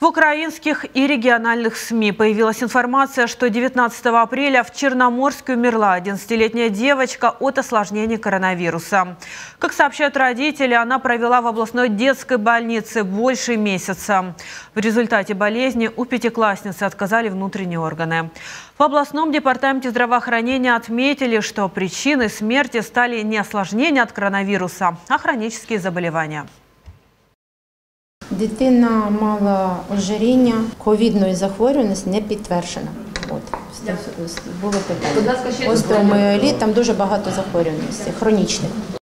В украинских и региональных СМИ появилась информация, что 19 апреля в Черноморске умерла 11-летняя девочка от осложнений коронавируса. Как сообщают родители, она провела в областной детской больнице больше месяца. В результате болезни у пятиклассницы отказали внутренние органы. В областном департаменте здравоохранения отметили, что причиной смерти стали не осложнения от коронавируса, а хронические заболевания. Дитина мала ожиріння, ковідної захворюваності не підтверджено. Було питання. Остеоміеліт, там дуже багато захворюваностей, хронічних.